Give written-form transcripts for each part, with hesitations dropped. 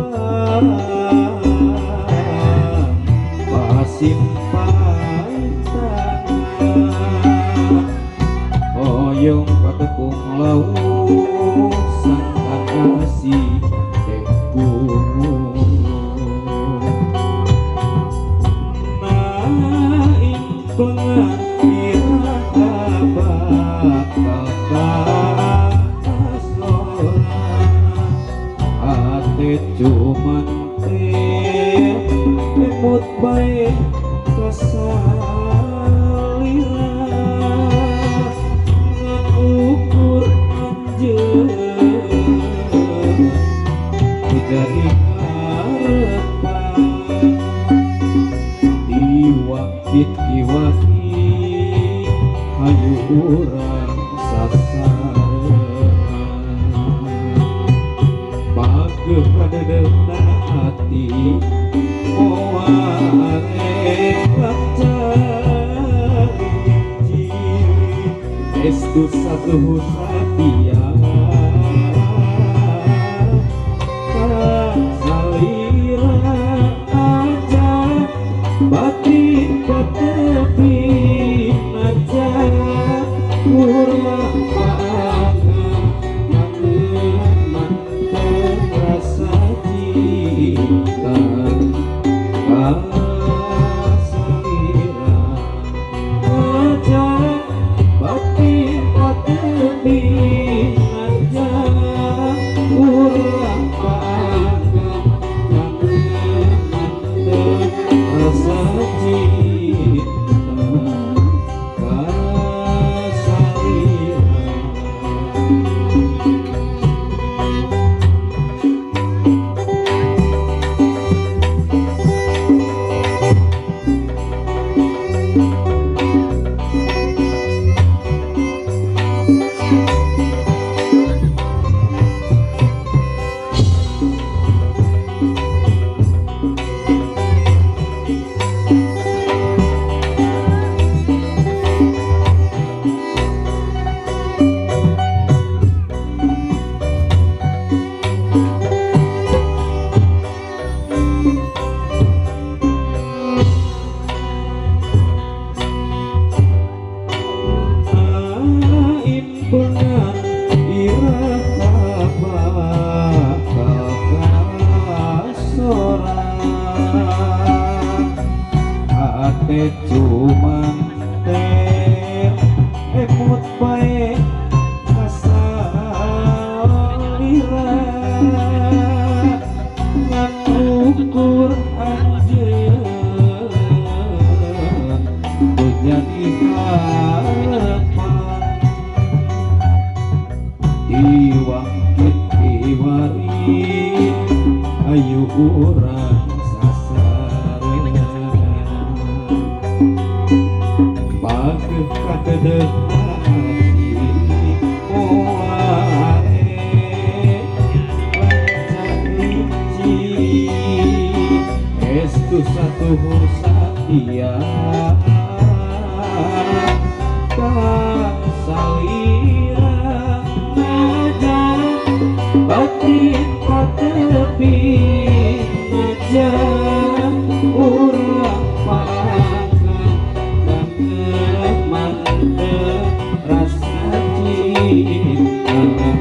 pasimpai tanah oyong patepung laut sangkan asih pengantin bakal kasora hati cuman emut baik kasalira ngukur anjeun jadi harapan diwakit-diwaki hayu urang sasarean pageuh kadedeuhna hati moal arek cari estu satuhu satia kasalira aja batin katepi aja kurang pangan mantep rasa cinta kasalira aja batin katepi aja kurang pangan mantep rasa cinta kasalira hati cuman emut bae kasalira ngan ukur anjeun jadi harapan diwakit-diwari ayu urang pageuh kadedeuhna hati moal cari estu satuhu satia kasalira aja batin katepi aja urang pangan mantep rasa cinta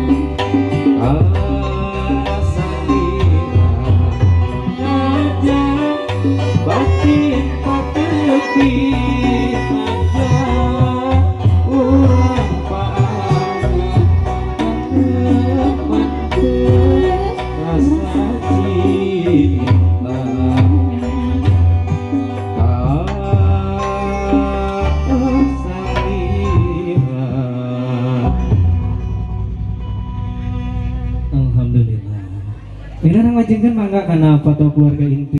kasalira aja batin katepi aja urang pangan mantep rasa cinta Alhamdulillah. Ini orang wajibkan mangga karena foto keluarga inti.